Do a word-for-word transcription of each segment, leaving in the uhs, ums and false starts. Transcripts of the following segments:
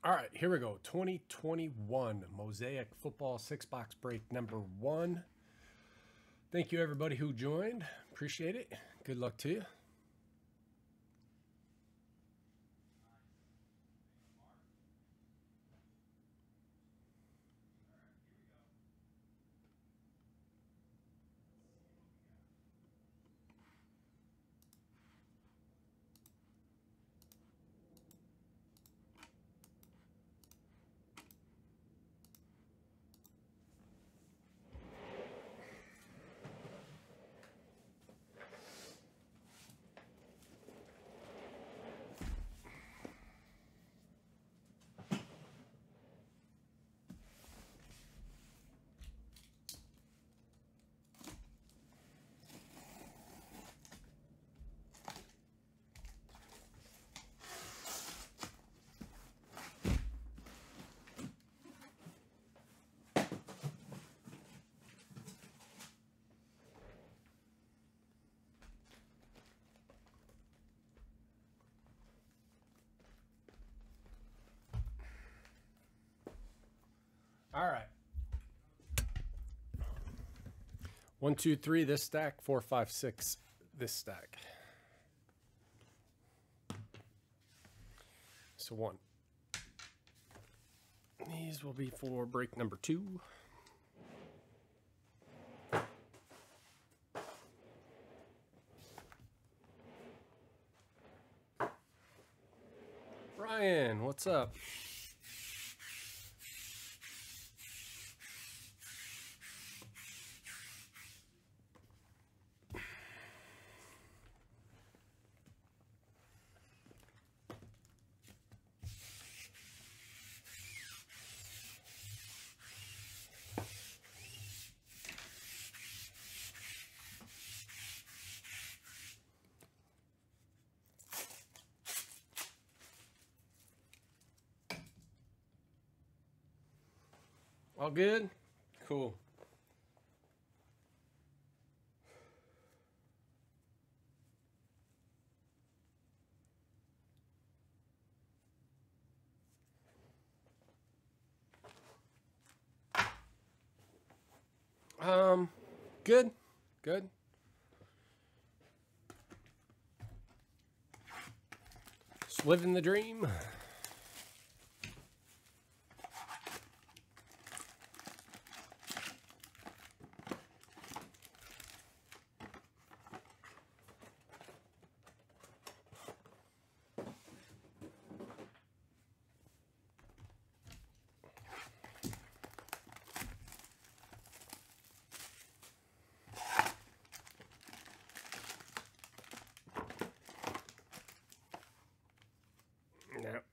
All right, here we go. twenty twenty-one Mosaic Football six-box break number one. Thank you, everybody who joined. Appreciate it. Good luck to you. All right. One, two, three, this stack. Four, five, six, this stack. So one. These will be for break number two. Ryan, what's up? All good? Cool. Um, good, good. Just living the dream. No.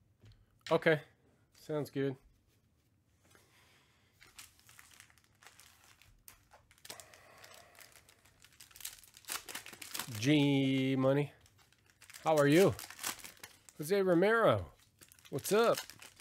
Okay, sounds good. G Money. How are you? Jose Romero. What's up?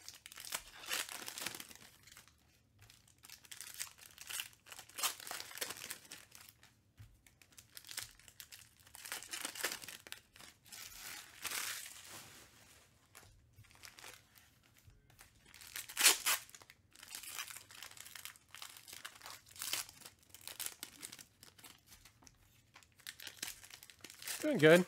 Doing good.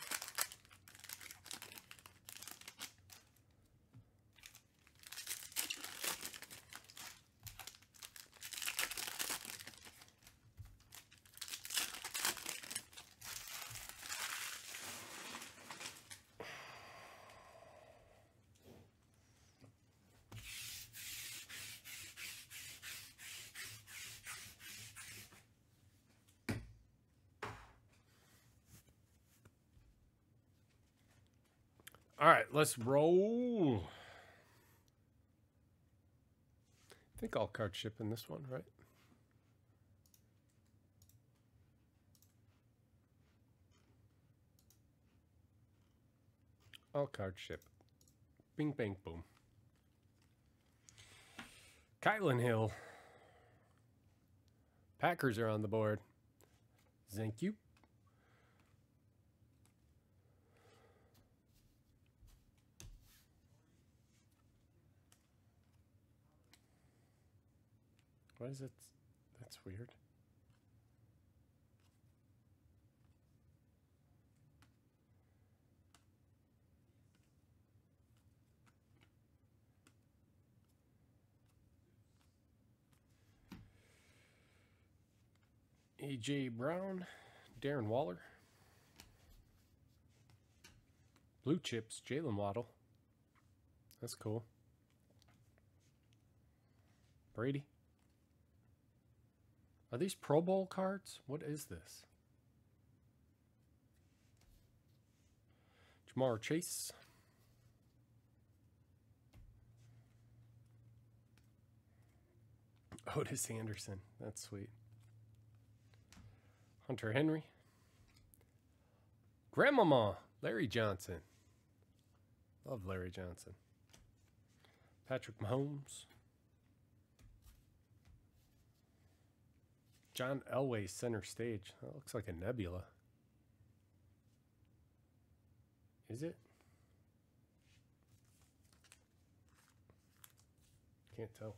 All right, let's roll. I think all card ship in this one, right? All card ship. Bing, bang, boom. Kylan Hill. Packers are on the board. Thank you. What is it? That's weird. A J Brown, Darren Waller. Blue chips, Jalen Waddle. That's cool. Brady. Are these Pro Bowl cards? What is this? Jamar Chase. Otis Anderson. That's sweet. Hunter Henry. Grandmama. Larry Johnson. Love Larry Johnson. Patrick Mahomes. John Elway, center stage. That looks like a nebula. Is it? Can't tell.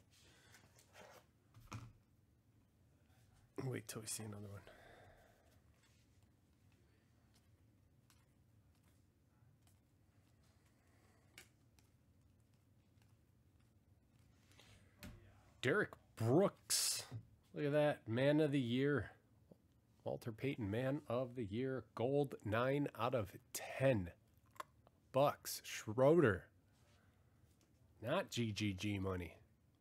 Wait till we see another one. Derek Brooks. Look at that. Man of the year. Walter Payton, man of the year. Gold, nine out of ten. Bucks. Schroeder. Not G G G money.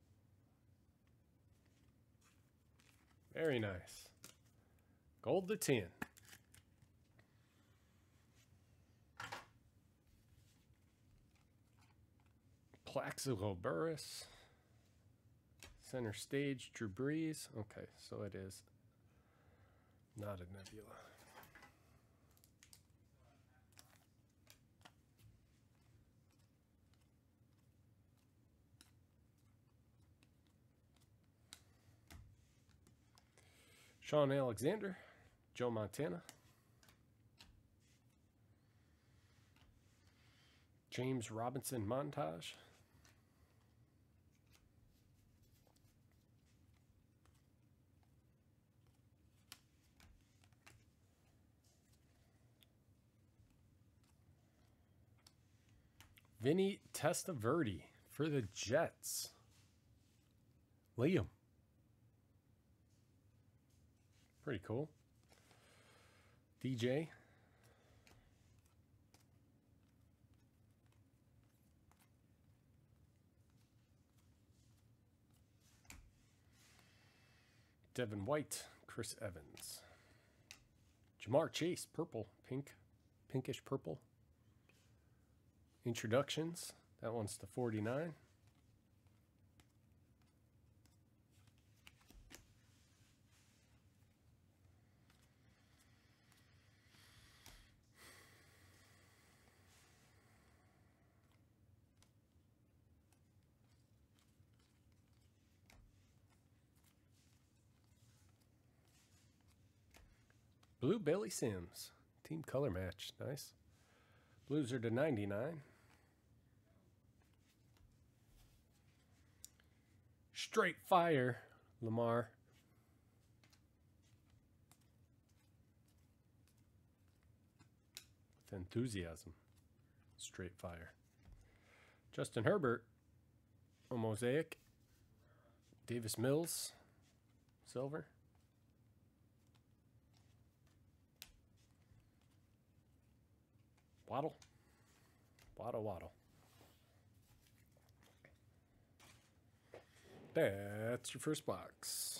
Very nice. Gold to ten. Plaxico Burris. Center stage, Drew Brees. Okay, so it is not a nebula. Sean Alexander, Joe Montana. James Robinson montage. Vinny Testaverde for the Jets. Liam. Pretty cool. D J. Devin White, Chris Evans. Jamar Chase, purple, pink, pinkish purple. Introductions, that one's to forty-nine. Blue Billy Sims. Team color match. Nice. Blues are to ninety-nine. Straight Fire. Lamar. With enthusiasm. Straight Fire. Justin Herbert. A Mosaic. Davis Mills. Silver. Waddle. Waddle, waddle. That's your first box.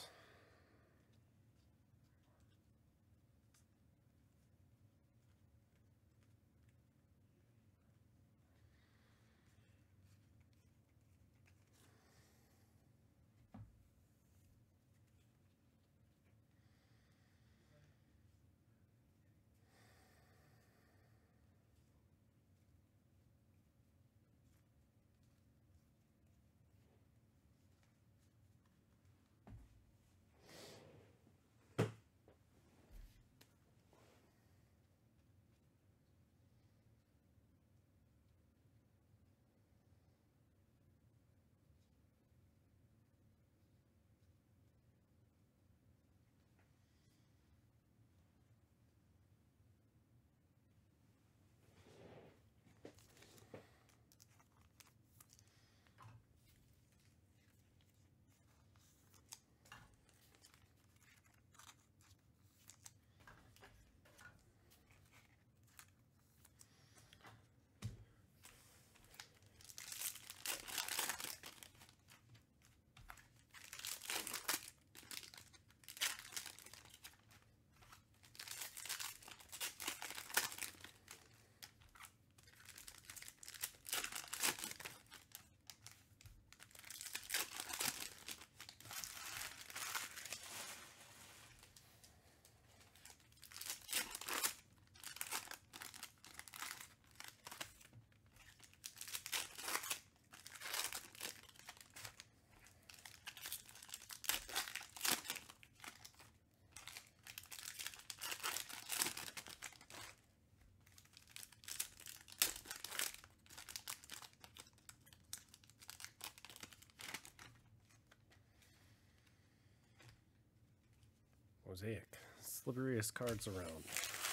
Mosaic. Slipperiest cards around.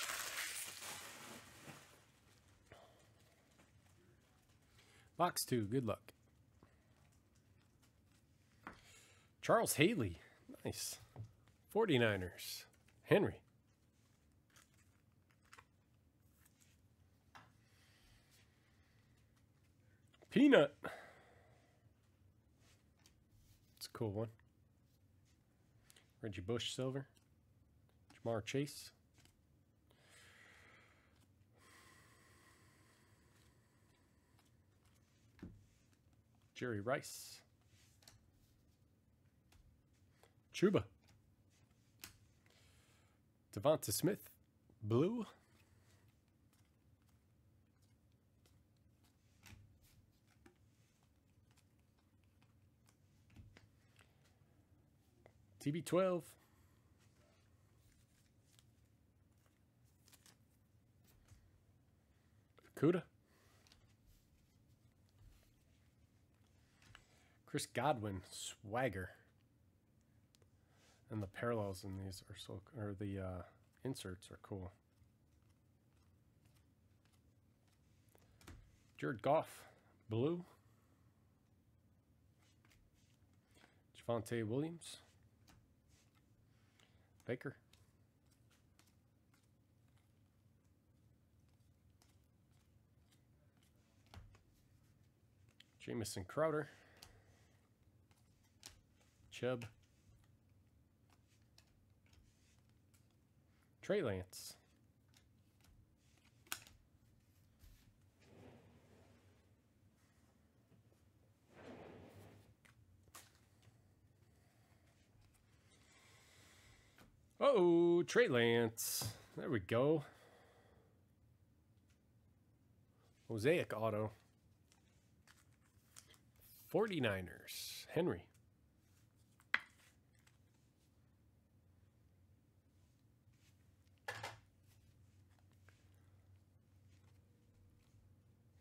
Box two. Good luck. Charles Haley. Nice. forty-niners. Henry. Peanut. It's a cool one. Reggie Bush silver. Jamar Chase. Jerry Rice. Chuba. Devonta Smith. Blue. T B twelve. Kuda. Chris Godwin, swagger. And the parallels in these are so, or the uh, inserts are cool. Jared Goff, blue. Javonte Williams. Baker. Jamison Crowder. Chubb. Trey Lance. Oh, Trey Lance. There we go. Mosaic auto. forty-niners. Henry.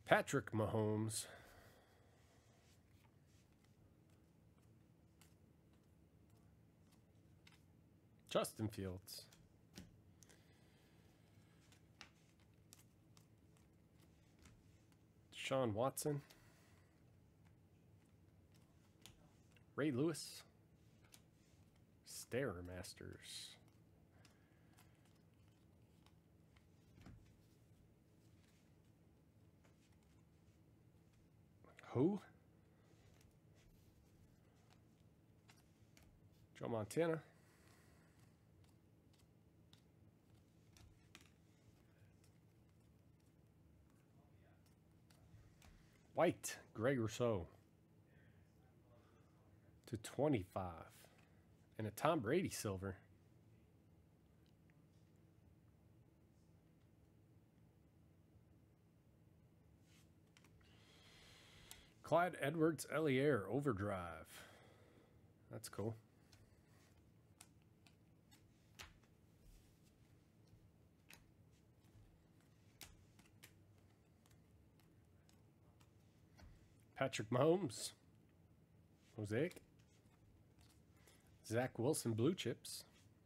Patrick Mahomes. Justin Fields. Sean Watson. Ray Lewis. Stairmasters. Who? Joe Montana. White, Greg Rousseau. To twenty-five. And a Tom Brady silver. Clyde Edwards-Helaire overdrive. That's cool. Patrick Mahomes. Mosaic. Zach Wilson blue chips.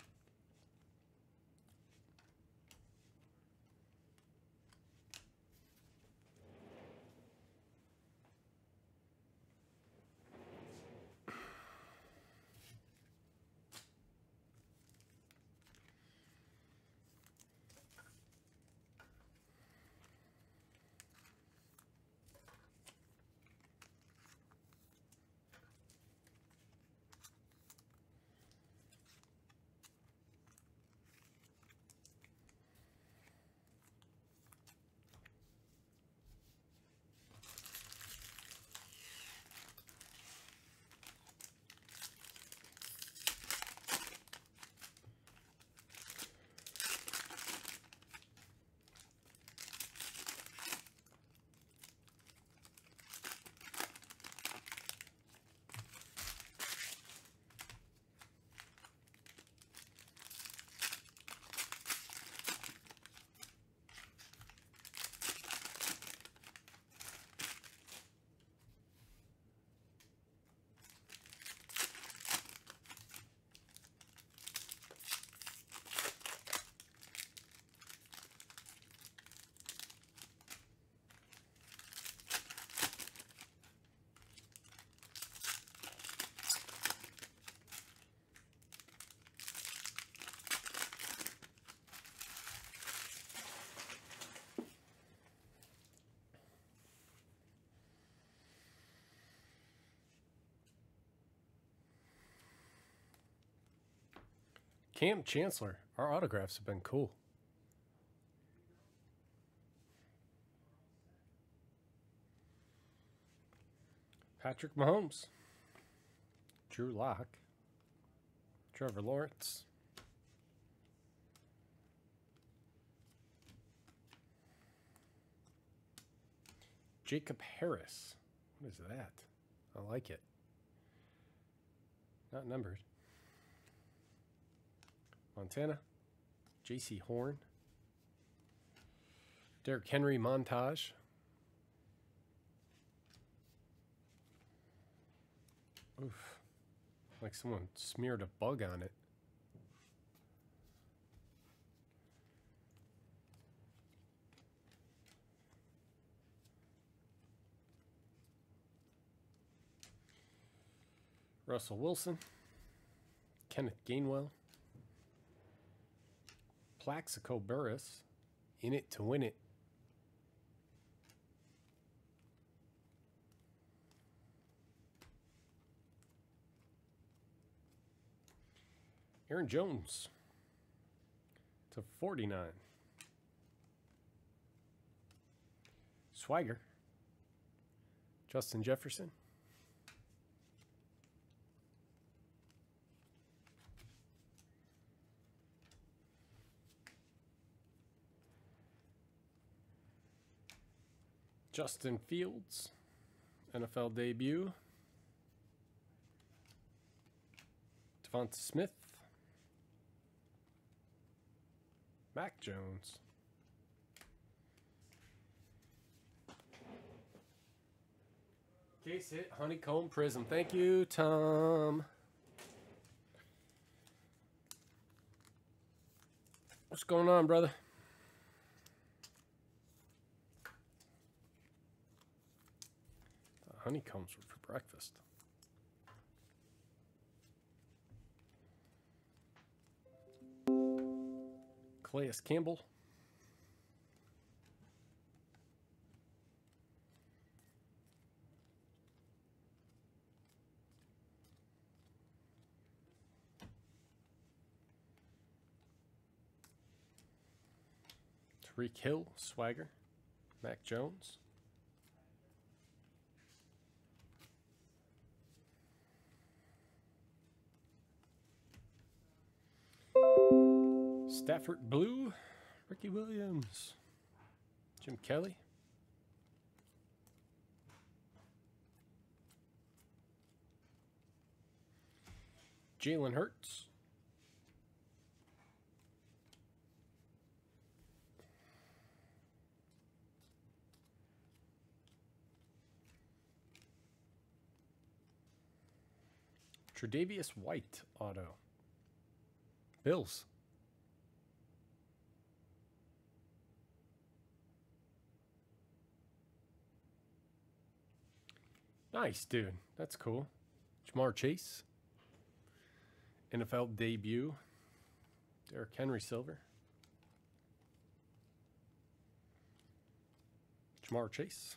Cam Chancellor. Our autographs have been cool. Patrick Mahomes. Drew Lock. Trevor Lawrence. Jacob Harris. What is that? I like it. Not numbered. Montana. J C Horn. Derrick Henry montage. Oof. Like someone smeared a bug on it. Russell Wilson. Kenneth Gainwell. Plaxico Burress. In it to win it. Aaron Jones to forty-nine. Swagger. Justin Jefferson. Justin Fields, N F L debut. Devonta Smith. Mac Jones. Case hit, honeycomb prism. Thank you, Tom. What's going on, brother? The honeycombs were for breakfast. Calais Campbell. Tariq Hill, Swagger. Mac Jones. Stafford Blue, Ricky Williams, Jim Kelly, Jalen Hurts, Tre'Davious White auto, Bills. Nice, dude. That's cool. Jamar Chase. N F L debut. Derrick Henry Silver. Jamar Chase.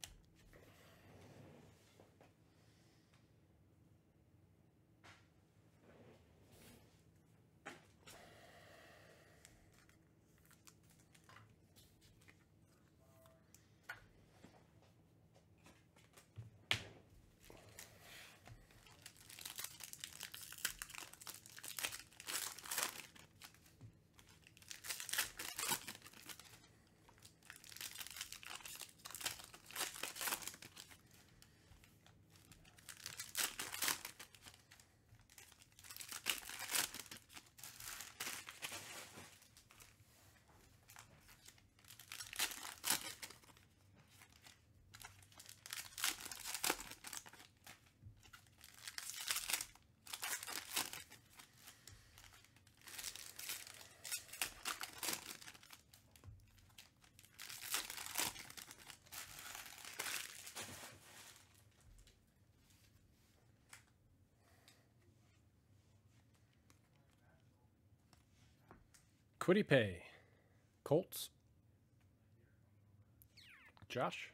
Quiddy Pay. Colts. Josh.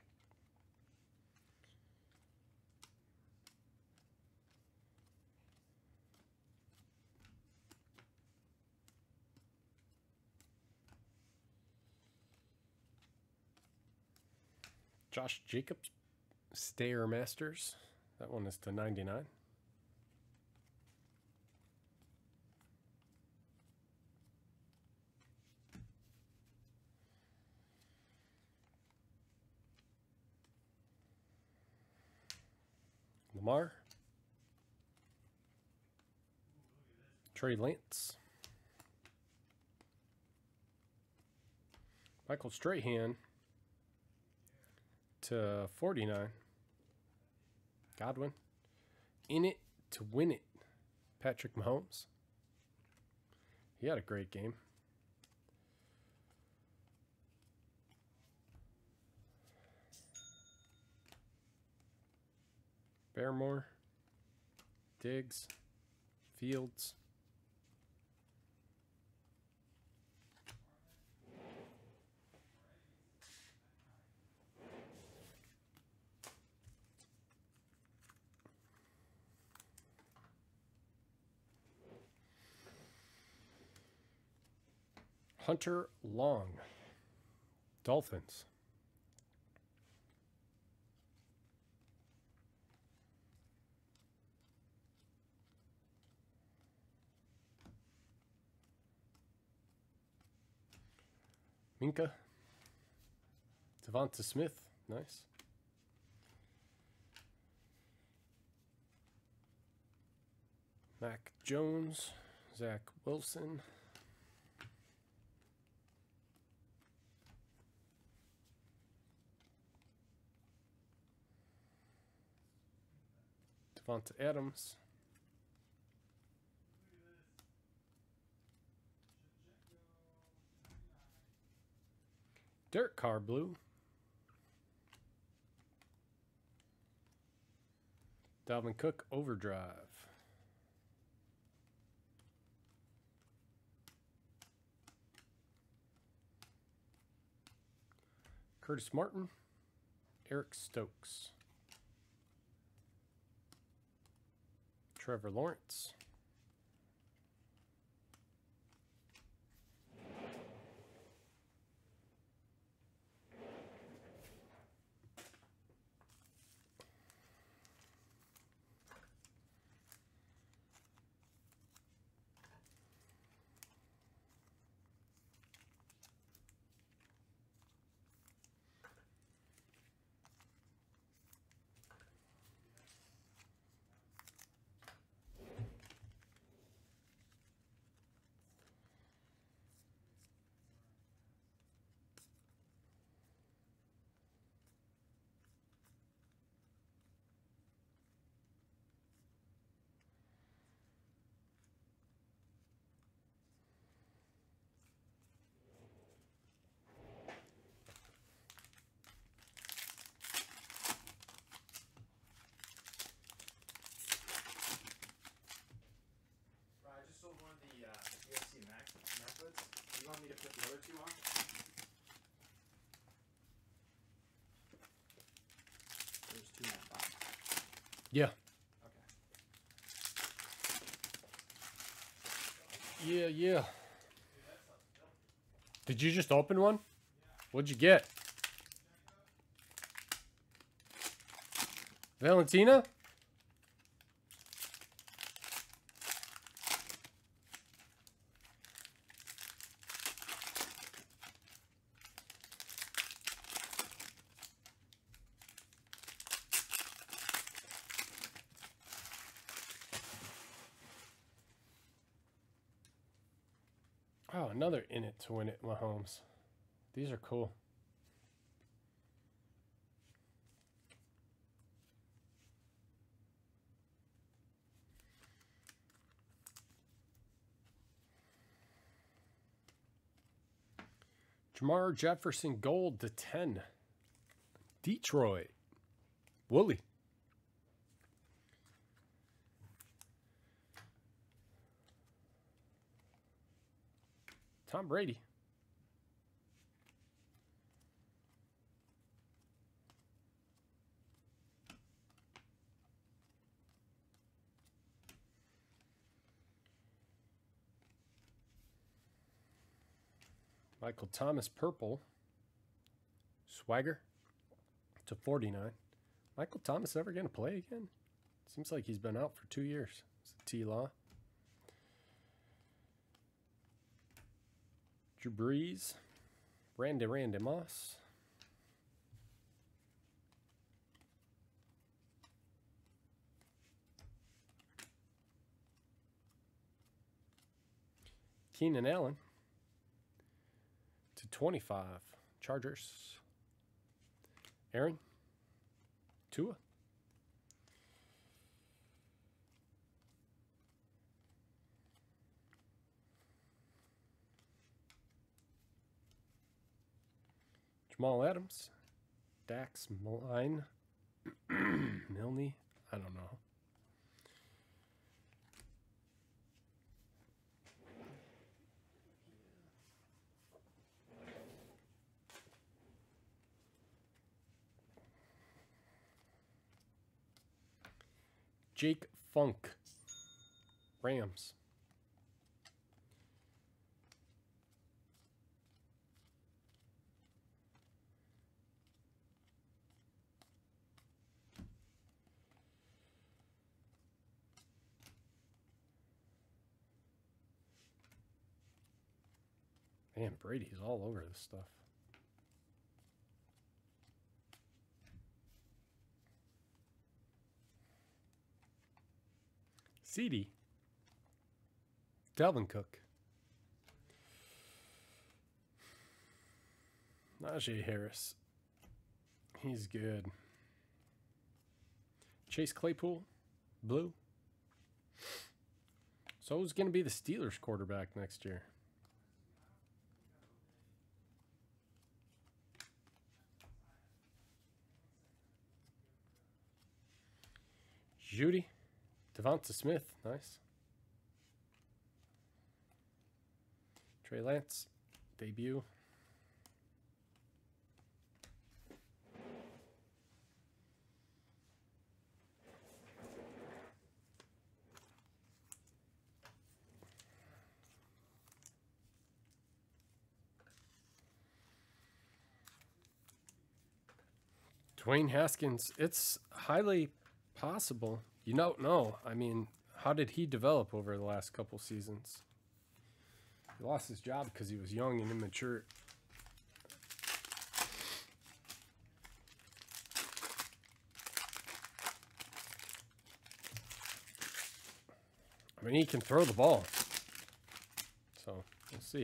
Josh Jacobs. Stair Masters. That one is to ninety-nine. Lamar. Trey Lance. Michael Strahan to forty-nine. Godwin. In it to win it. Patrick Mahomes. He had a great game. Barrymore, Diggs, Fields. Hunter Long, Dolphins. Minka. Devonta Smith. Nice. Mac Jones. Zach Wilson. Devonta Adams. Derek Carr blue. Dalvin Cook overdrive. Curtis Martin. Eric Stokes. Trevor Lawrence. You want me to put the other two on? There's two in that box. Yeah. Okay. Yeah, yeah. Did you just open one? What'd you get? Valentina? Oh, another in it to win it, Mahomes. These are cool. Jamar Jefferson gold to ten. Detroit. Wooly. Tom Brady. Michael Thomas purple. Swagger to forty-nine. Michael Thomas ever going to play again? Seems like he's been out for two years. It's a T-Law. Drew Brees. Randy Randy Moss. Keenan Allen to twenty-five. Chargers. Aaron. Tua. Jamal Adams. Dax Milne. Milne. I don't know. Jake Funk. Rams. Man, Brady's all over this stuff. C D. Dalvin Cook. Najee Harris. He's good. Chase Claypool. blue. So who's going to be the Steelers quarterback next year? Judy. Devonta Smith. Nice. Trey Lance. Debut. Dwayne Haskins, it's highly possible. You don't know. I mean, how did he develop over the last couple seasons? He lost his job because he was young and immature. I mean, he can throw the ball. So, we'll see.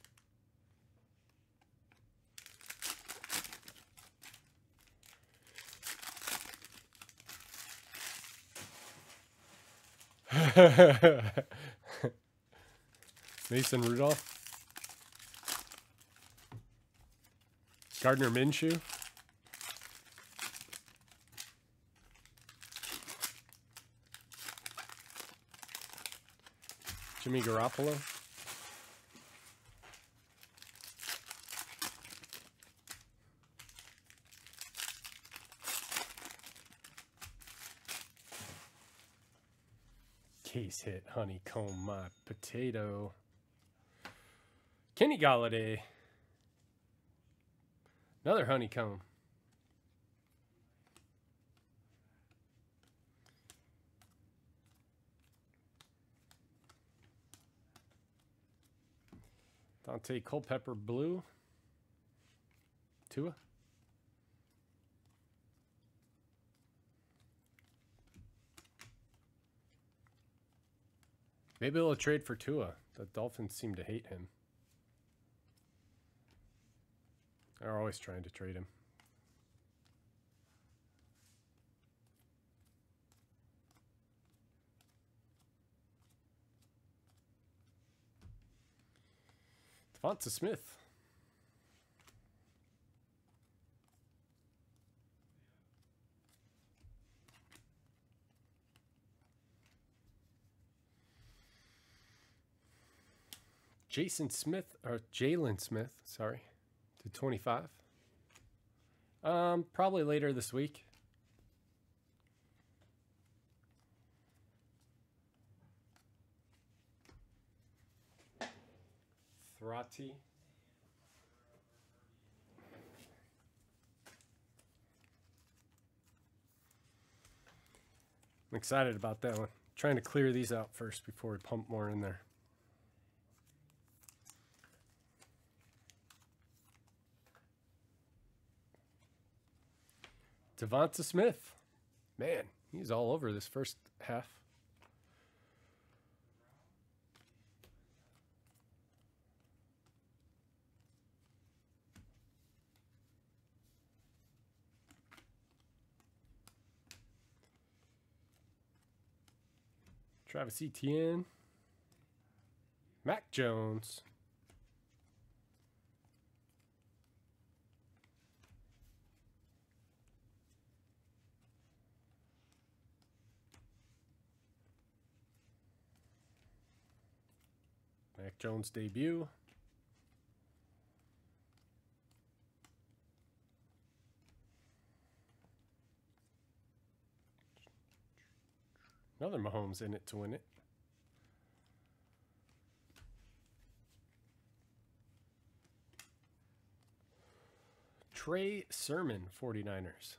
Mason Rudolph. Gardner Minshew. Jimmy Garoppolo. Case hit, honeycomb my potato. Kenny Galladay. Another honeycomb. Dante Culpepper blue. Tua. Maybe they'll trade for Tua. The Dolphins seem to hate him. They're always trying to trade him. Devonta Smith. Jason Smith, or Jalen Smith, sorry, to twenty-five. Um, probably later this week. Thrati. I'm excited about that one. Trying to clear these out first before we pump more in there. Devonta Smith. Man, he's all over this first half. Travis Etienne. Mac Jones. Mac Jones debut. Another Mahomes in it to win it. Trey Sermon, forty-niners.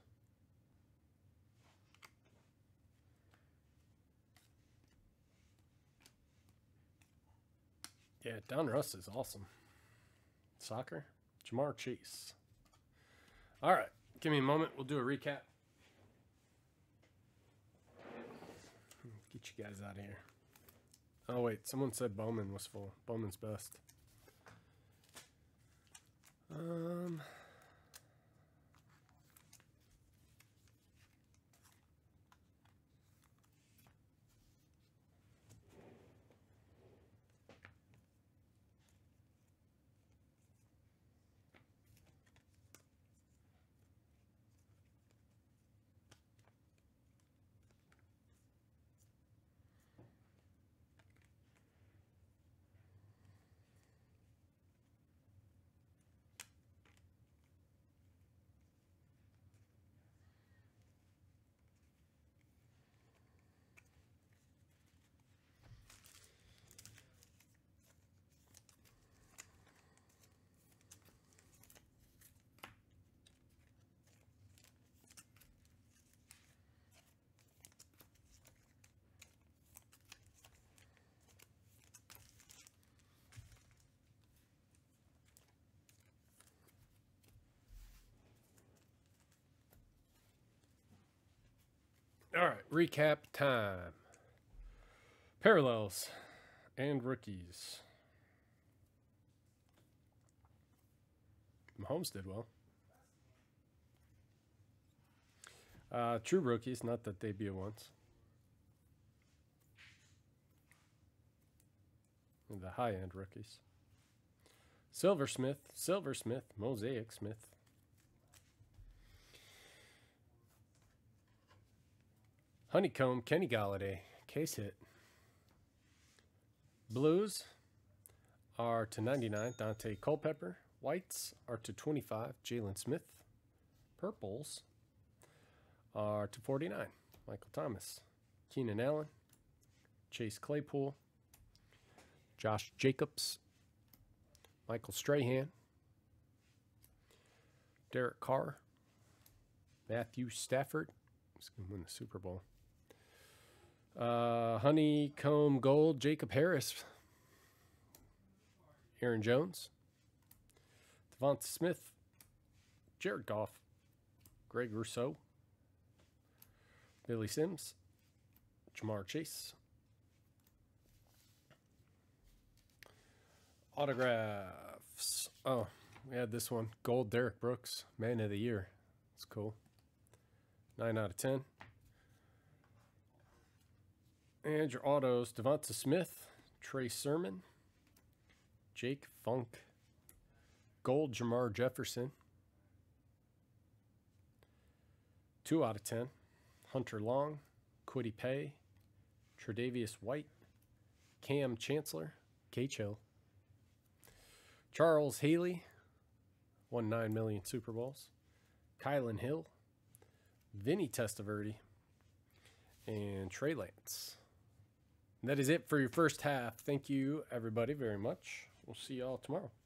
Yeah, Don Russ is awesome. Soccer, Jamar Chase. All right, give me a moment. We'll do a recap. Get you guys out of here. Oh, wait. Someone said Bowman was full. Bowman's best. Um... All right, recap time. Parallels and rookies. Mahomes did well. Uh, true rookies, not that debut ones. And the high-end rookies. Silversmith, Silversmith, Mosaic Smith. Honeycomb, Kenny Galladay, case hit. Blues are to ninety-nine, Dante Culpepper. Whites are to twenty-five, Jalen Smith. Purples are to forty-nine, Michael Thomas. Keenan Allen, Chase Claypool, Josh Jacobs, Michael Strahan, Derek Carr, Matthew Stafford. He's going to win the Super Bowl. Uh, Honeycomb Gold, Jacob Harris, Aaron Jones, Devonta Smith, Jared Goff, Greg Rousseau, Billy Sims, Jamar Chase. Autographs. Oh, we had this one. Gold Derek Brooks, Man of the Year. It's cool. nine out of ten. And your autos, Devonta Smith, Trey Sermon, Jake Funk, Gold Jamar Jefferson, two out of ten. Hunter Long, Kwity Paye, Tre'Davious White, Cam Chancellor, K-Chill, Charles Haley, won nine million Super Bowls, Kylan Hill, Vinny Testaverde, and Trey Lance. And that is it for your first half. Thank you, everybody, very much. We'll see y'all tomorrow.